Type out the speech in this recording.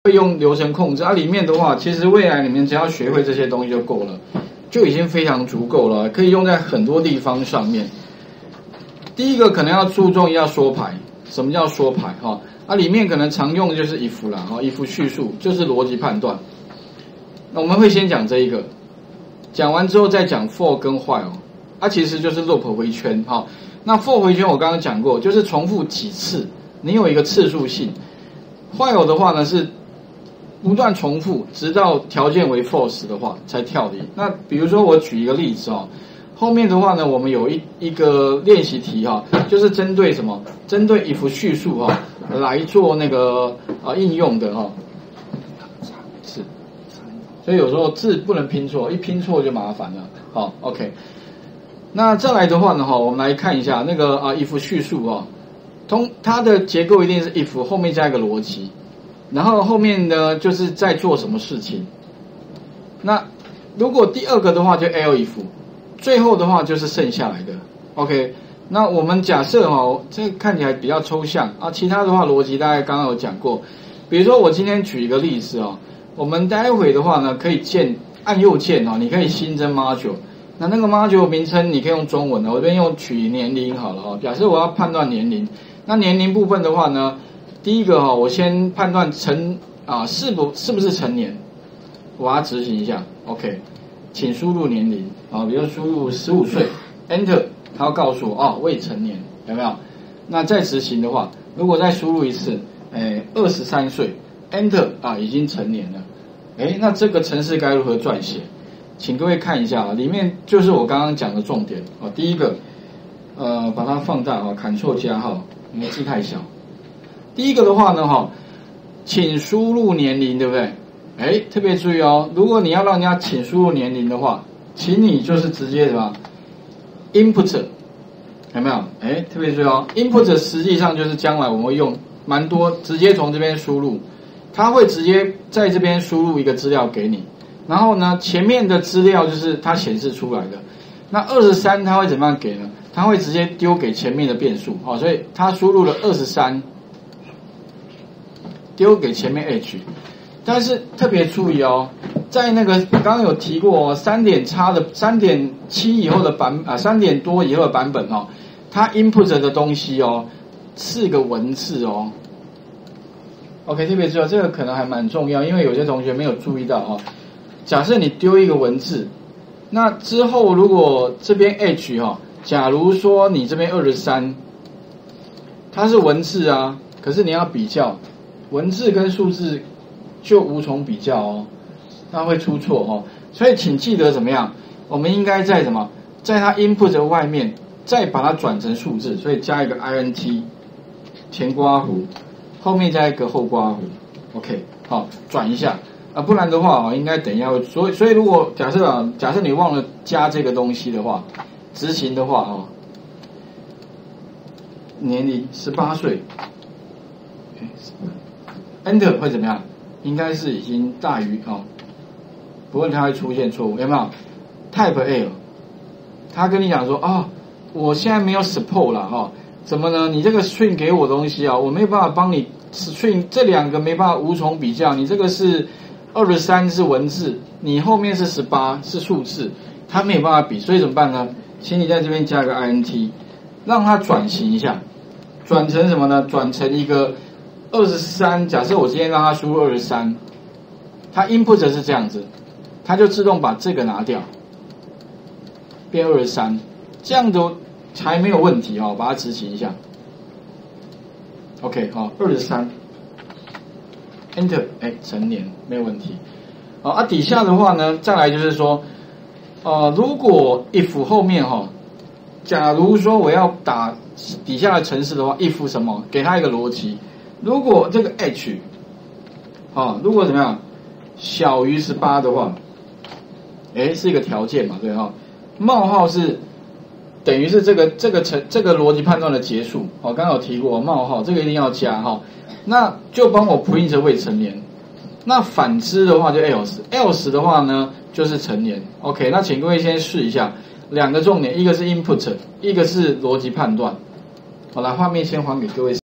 会用流程控制，里面的话，其实未来你们只要学会这些东西就够了，就已经非常足够了，可以用在很多地方上面。第一个可能要注重要说牌，什么叫说牌里面可能常用的就是 if 啦，if 叙述就是逻辑判断。那我们会先讲这一个，讲完之后再讲 for 跟 while， 其实就是 loop 回圈那 for 回圈我刚刚讲过，就是重复几次，你有一个次数性。while 的话呢是不断重复，直到条件为 false 的话才跳离。那比如说我举一个例子后面的话呢，我们有一个练习题就是针对什么？针对 if 叙述来做那个应用的是，所以有时候字不能拼错，一拼错就麻烦了。OK。那再来的话呢我们来看一下那个if 叙述它的结构一定是 if 后面加一个逻辑，然后后面呢就是在做什么事情。那如果第二个的话就 elif， 最后的话就是剩下来的。OK， 那我们假设这个看起来比较抽象其他的话逻辑大概刚刚有讲过。比如说我今天举一个例子我们待会的话呢可以按右键你可以新增 module。那个 module 名称你可以用中文我这边用取年龄好了假设我要判断年龄，那年龄部分的话呢，第一个我先判断是不是成年，我要执行一下 OK， 请输入年龄比如输入15岁 Enter， 它要告诉我未成年，有没有？那再执行的话，如果再输入一次23岁 Enter 已经成年了。那这个程式该如何撰写？请各位看一下里面就是我刚刚讲的重点第一个把它放大Ctrl+因为字太小。第一个的话呢请输入年龄，对不对？特别注意如果你要让人家请输入年龄的话，请你就是直接什么 input， 有没有？特别注意input 实际上就是将来我们会用蛮多，直接从这边输入，它会直接在这边输入一个资料给你。然后呢，前面的资料就是它显示出来的。那23它会怎么样给呢？它会直接丢给前面的变数所以它输入了23，丢给前面 H。但是特别注意在那个刚刚有提过3.7以后的3点多以后的版本它 input 的东西是个文字OK， 特别注意这个可能还蛮重要，因为有些同学没有注意到假设你丢一个文字，那之后如果这边 H 假如说你这边23，它是文字可是你要比较文字跟数字就无从比较那会出错所以请记得怎么样？我们应该在在它 input 的外面再把它转成数字，所以加一个 int 前括弧，后面加一个后括弧 OK 转一下。不然的话应该等一下会，所以如果假设你忘了加这个东西的话，执行的话年龄18岁 Enter 会怎么样？应该是已经大于不过它会出现错误，有没有 ？Type L， 他跟你讲说我现在没有 support 了怎么呢？你这个 string 给我的东西我没有办法帮你 string 这两个没办法无从比较，你这个是23是文字，你后面是18是数字，它没有办法比，所以怎么办呢？请你在这边加个 int， 让它转型一下，转成什么呢？转成一个23，假设我今天让它输入23，它 input 是这样子，它就自动把这个拿掉，变23，这样的才没有问题把它执行一下。OK 23。Enter 成年没有问题底下的话呢，再来就是说如果 if 后面假如说我要打底下的程式的话 if 什么给它一个逻辑，如果这个 H 如果怎么样小于18的话是一个条件嘛，对冒号是等于是这个逻辑判断的结束刚刚有提过冒号这个一定要加那就帮我 print 未成年。那反之的话就 else 的话呢就是成年。OK， 那请各位先试一下两个重点，一个是 input， 一个是逻辑判断。好，来画面先还给各位。